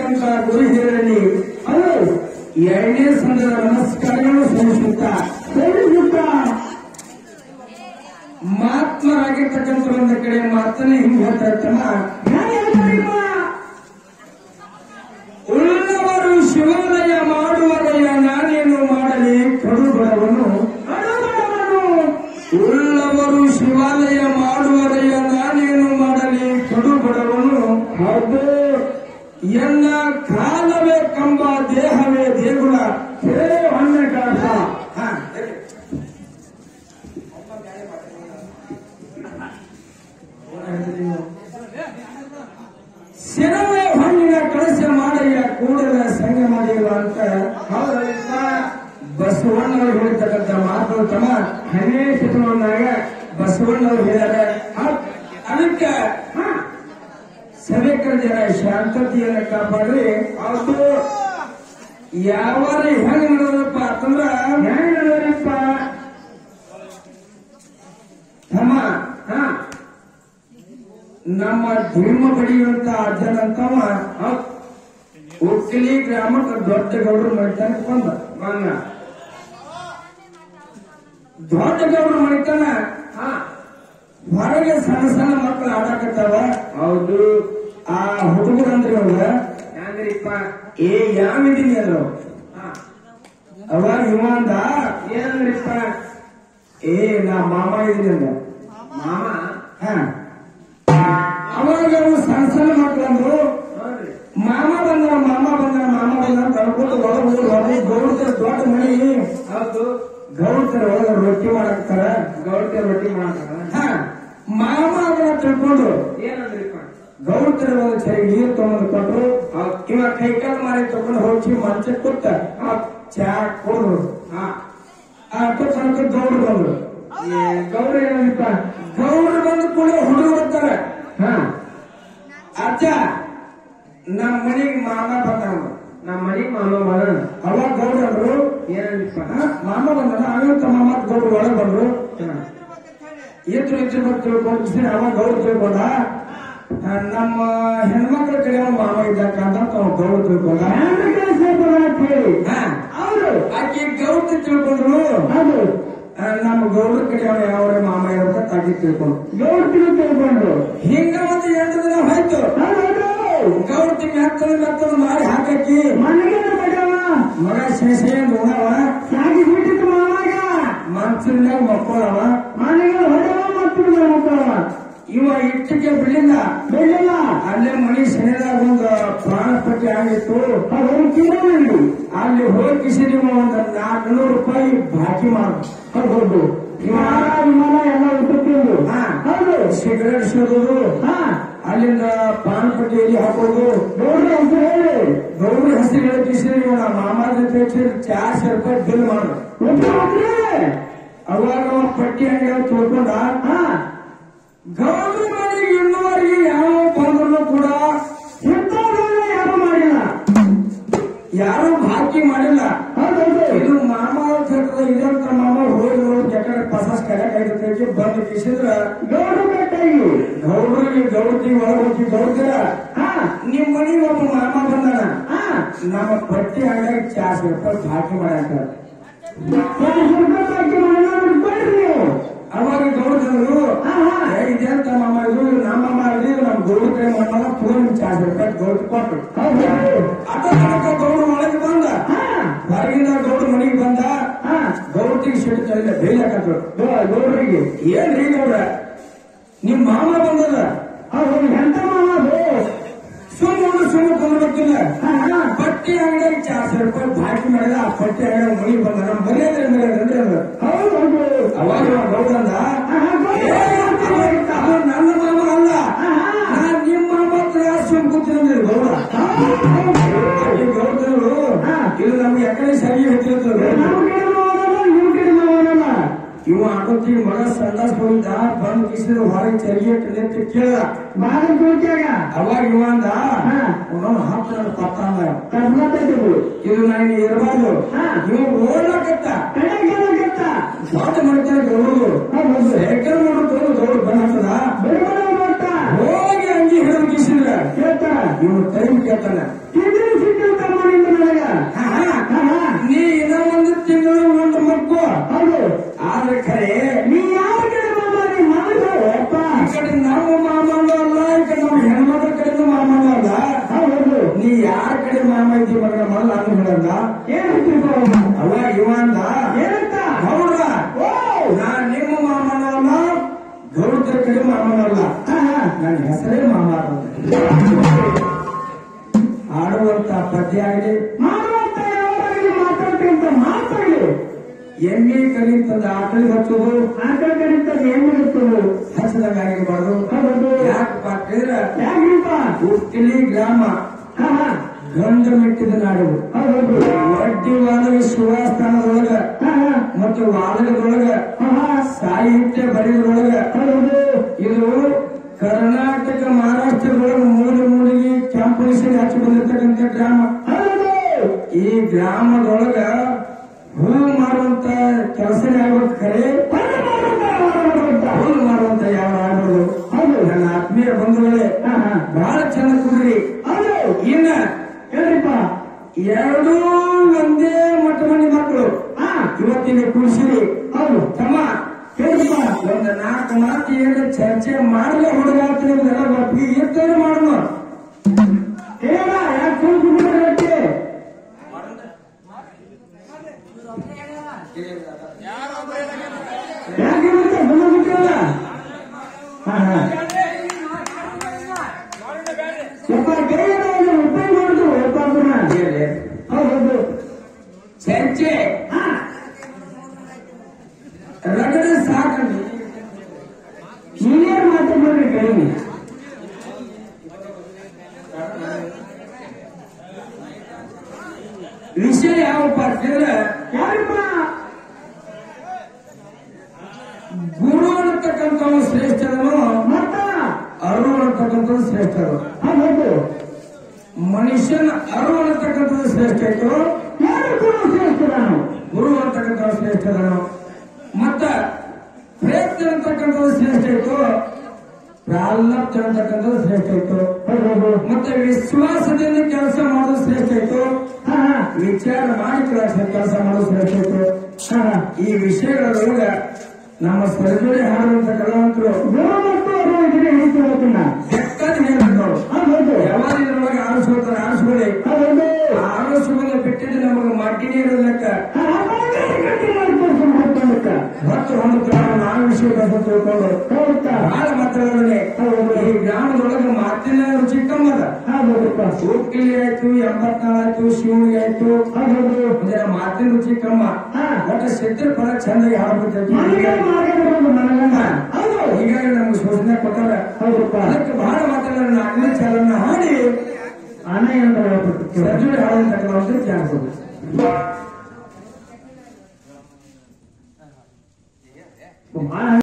ಅಂತ ಗುರು ಹಿರಿಯರಲ್ಲಿ ಅದು 2ನೇ ಸಂದದ ನಮಸ್ಕಾರಗಳು ಸಲ್ಲಿಸುತ್ತಾ ಮಹಾತ್ಮರಾಗಿರ್ತಕ್ಕಂಥ ಒಂದು ಕಡೆ ಮಾತನ್ನೇ ಹಿಂಗೆ ಹೇಳ್ತಾರಮ್ಮ, ಉಳ್ಳವರು ಶಿವಾಲಯ ಮಾಡುವರಯ್ಯ ನಾನೇನು ಮಾಡಲಿ ಕಡುಬಡವನು, ಉಳ್ಳವರು ಶಿವಾಲಯ ಮಾಡುವರಯ್ಯ ನಾನೇನು ಮಾಡಲಿ ಕಡುಬಡವನು, ಹೌದು ಎನ್ನ ಕಾಲವೇ ಕಂಬ ದೇಹವೇ ದೇಗುಲ ಹೊಣ್ಣೆ ಕಾಸ. ಶಿರವೇ ಹಣ್ಣಿನ ಕಳಶ ಮಾಡಯ್ಯ ಕೂಡಲ ಸಂಘ ಮಾಡಿಲ್ಲ ಅಂತ ಬಸವಣ್ಣವರು ಹೇಳ್ತಕ್ಕಂಥ ಮಾತು ತಮ್ಮ 10ನೇ ಶತಮಾನದಾಗ ಬಸವಣ್ಣವರು ಹೇಳ್ಯಾರ. ಅದಕ್ಕೆ ಸಭಿಕರ ಜನ ಶಾಂತತೆಯನ್ನು ಕಾಪಾಡ್ರಿ. ಅದು ಯಾವಾರ ಹೆಂಗ್ ನಡೆದಪ್ಪ ಅಂತಂದ್ರ ಹೆಂಗ್ ನಡೆದಪ್ಪ ತಮ್ಮ, ನಮ್ಮ ಧರ್ಮ ಬಡಿಯುವಂತ ಅಜ್ಜನಂತವ ಉಕ್ಕಲಿ ಗ್ರಾಮಕ್ಕೆ ದೊಡ್ಡ ಗೌಡ್ರು ಮೈತಾನ ಬಂದ ದೊಡ್ಡ ಗೌಡ್ರು ಮೈತಾನ ಹೊರಗೆ ಸಣ್ಣ ಸಣ್ಣ ಮಕ್ಕಳು ಆಡಾಕತ್ತಾವ. ಹೌದು, ಆ ಹುಡುಗರಂದ್ರಿ ಅವ್ರ ಹೆಂಗ್ರಿಪ್ಪ ಏ ಯಾಮಿದೀನಿ ಅಂದ್ರು. ಅವಾಗ ಇವಂದ ಏನಂದ್ರಿಪ್ಪ ಏ ನಾ ಮಾಮ ಇದೀನಿ ಅಂದ. ಮಾಮ ಅವಾಗ ಅವ್ರು ಸಣ್ಣ ಸಣ್ಣ ಮಕ್ಕಳಂದ್ರು ಮಾಮ ಬಂದ ಕಳ್ಕೊಂಡು ಒಳಗೆ ಗೌಡ್ತರ ದೊಡ್ಡ ಮನಿ. ಹೌದು, ಗೌಡ್ತರ ಒಳಗ ರೊಟ್ಟಿ ಮಾಡಾಕ್ತಾರ, ಗೌಡ್ತರ ರೊಟ್ಟಿ ಮಾಡಾಕ್ತಾರ. ಮಾಮ ಅದನ್ನ ತಿಳ್ಕೊಂಡು ಏನಂದ್ರಿಪ್ಪ ಗೌಡ್ತರ ಒಳಗೆ ಸರಿ ನೀರು ತಗೊಂಡು ಕೊಟ್ರು. ಇವ ಕೈಕಾಲು ಮಾರಿ ತಗೊಂಡು ಹೋಗಿ ಮಂಚ ಕೊಟ್ಟ ಚಾ ಕೊಡ್ರು. ತನಕ ಗೌಡ್ರು ಬಂದ್ರು. ಗೌಡ್ರ ಏನಂದಿಪ್ಪ, ಗೌಡ್ರು ಬಂದು ಕೂಡ ಹುಡುಗರು ಬರ್ತಾರೆ. ಅಜ್ಜ ನಮ್ಮ ಮನೆಗೆ ಮಾಮ ಬಂದವ, ನಮ್ಮ ಮನೆಗೆ ಮಾಮ ಬಂದ. ಅವಾಗ ಗೌಡ್ರು ಏನಂದಿಪ್ಪ, ಮಾಮ ಬಂದ ಆಗಂತ ಮಾಮ ಗೌಡ್ರು ಒಳಗೆ ಬಂದ್ರು. ಇದ್ರ ತಿಳ್ಕೊಂಡು ಅವಾಗ ಗೌಡ್ರು ತಿಳ್ಕೊಂಡ ನಮ್ಮ ಹೆಣ್ಮಕ್ಳ ಕಡೆ ಮಾಮ ಇದ್ದಕ್ಕಂತ ಗೌಡ್ರು ತಿಳ್ಕೊಂಡ. ಅವರು ಆಕೆ ಗೌಡ್ರು ತಿಳ್ಕೊಂಡ್ರು. ಅದು ನಮ್ಮ ಗೌಡ್ರ ಕಡೆ ಅವ್ರು ಯಾವ ಮಾಮ ಇರೋದ ತಾಗಿ ತಿಳ್ಕೊಂಡು ಗೌಡ್ರು ತಿಳ್ಕೊಂಡ್ರು. ಹಿಂಗ ಒಂದು 2 ದಿನ ಹೋಯ್ತು. ಗೌಡ್ತಿ ಮೆತ್ತದ ಮಾಡಿ ಹಾಕಿ ಮನೆಗೆ ಮಗ ಶೇಷೇನ್ ಉಣವ ಸಾಗಿ ಬಿಟ್ಟಿತ್ತು. ಮಾವಾಗ ಮನ್ಸಿನಾಗ ಮಕ್ಕಳವ ಮನೆಗೆ ಹೊಡೆವ ಮಕ್ಕಳವ. ಇವ ಇಟ್ಟಿಗೆ ಬಿಡಲಿಲ್ಲ. ಅಲ್ಲೇ ಮನಿ ಶನಿದಾಗ ಒಂದು ಪ್ರಾಣ ಪಟ್ಟಿ ಆಗಿತ್ತು. ಅಲ್ಲಿ ಹೋಗಿ ಕಿಸಿದ ಒಂದು 400 ರೂಪಾಯಿ ಬಾಕಿ ಮಾಡ್ಬೋದು. ವಿಮಾನ ಎಲ್ಲ ಉತ್ತುತ್ತಿದ್ದು. ಹೌದು, ಸಿಗರೇಟ್ ಸೇದೋದು, ಅಲ್ಲಿಂದ ಪ್ರಾಣ ಪಟ್ಟಿಯಲ್ಲಿ ಹಾಕೋದು. ಗೌಡ್ರ ಹೆಸರು ಹೇಳಿ ಕಿಸಿದ ಮಾಮ ಜೊತೆ 400 ರೂಪಾಯಿ ಬಿಲ್ ಮಾಡು. ಅವಾಗ ಪಟ್ಟಿ ಅಂಗಡಿ ತಿಳ್ಕೊಂಡ ಗೌಡ್ರ ಮನೆಗೆ ಇನ್ನುವರೆಗೆ ಯಾವ ಬಂದ್ರು ಕೂಡ ಯಾರು ಮಾಡಿಲ್ಲ, ಯಾರು ಬಾಕಿ ಮಾಡಿಲ್ಲ. ಇದು ಮಾಮ ಇದಂತ ಮಾಮ ಹೋಗಿ ಜಕಡೆ ಪಸಾಸ್ ಕರೆಯಾಗಿ ಬಂದು ಕಿಸಿದ್ರ ಗೌಡ್ರು ಬೆಟ್ಟಾಗಿ ಗೌಡ್ರಿ ಒಳಗೆ ಹೋಗಿ ಗೌಡ್ರ ನಿಮ್ ಮನೆಗೆ ಒಬ್ಬ ಮಾಮ ಬಂದಾನ, ನಮ್ಮ ಪಟ್ಟಿ ಅಂಗಡಿಯಾಗ 400 ರೂಪಾಯಿ ಬಾಕಿ ಮಾಡಾಕ. ಅವಾಗ ಗೌಡ್ರು ಇದೇಂತ ಮಾಮ ಇದು ನಮ್ಮ ಮಾಮ ಇದು ನಮ್ಮ ಗೌಡ್ರ ಕೈ ಮಾಮ ಫೋನ್ 400 ರೂಪಾಯಿ ಗೌಡ್ರು ಕೊಟ್ರು. ಅದ ಗೌಡ್ರು ಒಳಗೆ ಬಂದ, ಹೊರಗಿಂದ ಗೌಡ್ರ ಮನೆಗೆ ಬಂದ. ಗೌಡ್ರಿಗೆ ಸಿಟ್ಟು ಚಲಿಲ್ಲ, ಬೇಯ್ಲಾಕತ್ರು ಗೌಡ್ರಿಗೆ. ಏನ್ರಿ ಗೌಡ್ರ ನಿಮ್ ಮಾಮ ಬಂದದ, ಎಂತ ಮಾಮ ಸುಮ್ಮ ಕೊಂಡ್ಬೇಕಿಲ್ಲ. ಪಟ್ಟಿ ಅಂಗಡಿಯಾಗ 400 ರೂಪಾಯಿ ಬಾಕಿ ಮಾಡಿದ. ಆ ಪಟ್ಟಿ ಅಂಗಡಿಯಾಗ ಮನೆಗೆ ಬಂದ. ನಮ್ಮ ಮರ್ಯಾದ್ರೆ ಅವಾಗ ಗೌಡ್ರಂದ ನನ್ನ ಮಾಮ ಅಲ್ಲ, ನಾನ್ ನಿಮ್ಮ ಮಾಮ ಹತ್ರ ಸುಮ್ ಕೂತಿದ್ರೆ ಗೌಡ. ಗೌಡ್ರು ಇದು ನಮ್ಗೆ ಯಾಕಡೆ ಸರಿ ಹೇಳ್ತಿರ್ತದೆ. ಇವ ಆಟೋತಿ ಮಗ ಸಂದಾಸ್ ಹೋಗಿದ್ದ, ಬಂದು ಕಿಸಿದ ಹೊರಗೆ ಚರಿಗೆ ಕೇಳ ಅವಾಗ ಇವ ಅಂದ ಹತ್ತು ಪತ್ತ ಇದು ನಾನು ಇರಬಾರ್ದು. ಇವ ಓಡ್ಲಕತ್ತ ದೊಡ್ಡ ಮಾಡ್ತಾರೆ ಗೌಡರು. ಸೈಕಲ್ ಮಾಡೋದು ಗೌಡ ಬಂದ ಹೋಗಿ ಅಂಗಿ ಹಿಡಿದು ಕಿಸಿದ್ರ ಇವ್ ಟೈಮ್ ಕೇಳ್ತಾನ. ಪದ್ಯ ಆಗಲಿ ಮಾಡುವಂತ ಯಾವಾಗಲಿ ಮಾತಾಡ್ತಂತ ಮಾತಾಡಿ ಎಮ್ಮೆ ಕಲಿತದ ಆಕಳಿ ಹಚ್ಚೋದು ಆಕಳ ಕಲಿತದ ಎಮ್ಮೆ ಹಚ್ಚೋದು ಹಚ್ಚದಂಗ ಆಗಿರಬಾರ್ದು. ಹೌದು ಯಾಕಪ್ಪ ಕೇಳಿದ್ರೆ ಯಾಕಪ್ಪ ಉಕ್ಕಿಲಿ ಗ್ರಾಮ ಗಂಡು ಮೆಟ್ಟಿದ ನಾಡು. ಹೌದು ವಡ್ಡಿ ವಾದವಿ ಸುವಾಸ್ಥಾನದೊಳಗ ಮತ್ತು ವಾದನದೊಳಗ ಸಾಹಿತ್ಯ ಬರೆಯೋದ್ರೊಳಗ ಇದು ಕರ್ನಾಟಕ ಮಹಾರಾಷ್ಟ್ರದೊಳಗ ಮೂಲೆ ಮೂಲಿಗೆ ಕ್ಯಾಂಪಸ್ಗೆ ಹಚ್ಚಿ ಬಂದಿರ್ತಕ್ಕಂಥ ಗ್ರಾಮ. ಈ ಗ್ರಾಮದೊಳಗ ಹೂ ಮಾಡುವಂತ ಕೆಲಸನೇ ಆಗ್ಬೇಕು, ಖರೆ ಹೂ ಮಾಡುವಂತ ಯಾವ ಆಗ್ಬೋದು. ಹೌದು ನನ್ನ ಆತ್ಮೀಯ ಬಂಧುಗಳೇ ಬಹಳ ಚೆನ್ನ ಕೂಡ್ರಿ. ಇನ್ನ ಹೇಳ್ರಿಪ್ಪ, ಎರಡೂ ಒಂದೇ ಮಟ್ಟ ಮನೆ ಮಕ್ಕಳು ಇವತ್ತಿನ ಕುಡಿಸಿರಿ. ಹೌದು ತಮ್ಮ ಹೇಳ್ರಿಪ್ಪ, ಒಂದು 4 ಮಾತು ಏನು ಚರ್ಚೆ ಮಾಡಲೇ ಹುಡುಗಾತ ನಿಮ್ಗೆಲ್ಲ ಒಪ್ಪಿಗೆ ಇರ್ತಾರೆ ಮಾಡೋಣ. ಹೇಳ ಯಾಕೆ ಕೂತ್ಬಿಡ್ರಿ ಯಾಕೆ ಬಂದ್ಬಿಟ್ಟಿರಲ್ಲ. ಸ್ವಲ್ಪ ಕೈಯನ್ನು ಉಪಯೋಗ ಮಾಡಿದ್ರು ಒಬ್ಬರನ್ನ. ಹೌದು ಚರ್ಚೆ ರಗಡ ಸಾಕಂడి ಸೀನಿಯರ್ ಮಾತಾಡ್ಬೇಡ್ರಿ ಕೈ. ವಿಷಯ ಯಾವಪ್ಪ ಅಂತಂದ್ರೆ ಯಾರಪ್ಪ ಗುರು ಅನ್ನತಕ್ಕಂಥವು ಶ್ರೇಷ್ಠನು ಮತ್ತ ಅರು ಅನ್ನತಕ್ಕಂಥದ್ದು ಶ್ರೇಷ್ಠರು. ಹೌದು ಮನುಷ್ಯನ ಅರು ಅನ್ನತಕ್ಕಂಥದ್ದು ಶ್ರೇಷ್ಠ ಆಯ್ತು, ಯಾರು ಕೂಡ ಶ್ರೇಷ್ಠನು. ಗುರು ಅಂತಕ್ಕಂಥದ್ದು ಶ್ರೇಷ್ಠದನು. ಮತ್ತ ಪ್ರಯತ್ನ ಅಂತಕ್ಕಂಥದ್ದು ಶ್ರೇಷ್ಠ ಆಯ್ತು, ಪ್ರಾಲಬ್ಧ ಅಂತಕ್ಕಂಥದ್ದು ಶ್ರೇಷ್ಠ ಆಯ್ತು. ಮತ್ತೆ ವಿಶ್ವಾಸದಿಂದ ಕೆಲಸ ಮಾಡೋದು ಶ್ರೇಷ್ಠ ಆಯ್ತು, ವಿಚಾರ ಮಾಡಿ ಕೆಲಸ ಮಾಡೋದು ಶ್ರೇಷ್ಠ ಆಯ್ತು. ಈ ವಿಷಯಗಳೊಳಗ ನಮ್ಮ ಸರ್ಜರಿ ಹಾಡುವಂತ ಕಲಾವಂತರು ಬೆಕ್ಕದ ಹೇಳಿದ್ರು. ಯಾವಾಗ ಇದ್ರೊಳಗೆ ಆರಿಸ್ಕೊಳ್ತಾರೆ ಆರಿಸ್ಕೊಳ್ಳಿ, ಆರಿಸ್ಕೊಳ್ಳಿ ಬಿಟ್ಟಿದ್ದು ನಮಗೆ ಮಡ್ಡಿನೇ ಇರೋದಕ್ಕ ಮತ್ತು ಒಂದು ಗ್ರಾಮ ನಾನು ವಿಷಯ ತಿಳ್ಕೊಂಡು ಬಹಳ ಮಾತಾಡೋದೇ. ಈ ಗ್ರಾಮದೊಳಗೆ ಮಾತಿನ ರುಚಿ ಕಮ್ಮದ. ಸೂಕ್ಕಿಲಿ ಆಯ್ತು, 84 ಆಯ್ತು, ಶಿವನಿಗೆ ಆಯ್ತು, ಮಾತಿನ ರುಚಿ ಕಮ್ಮ. ಒಟ್ಟು ಸಿದ್ಧರ ಪರ ಚಂದಾಗಿ ಹಾಡ್ಬಿಡ್ತೈತಿ. ಹೀಗಾಗಿ ನಮ್ಗೆ ಸೂಚನೆ ಕೊಟ್ಟಾರ. ಅದಕ್ಕೆ ಬಹಳ ಮಾತಾಡೋಣ. 4ನೇ ಚಾಲನ್ನ ಹಾಡಿ ಅನ್ನ ಸರ್ಜರಿ ಹಾಡುವಂತ ಕೆಲವೊಂದು ಜ್ಞಾನ ಕೊಡ್ಬೇಕು.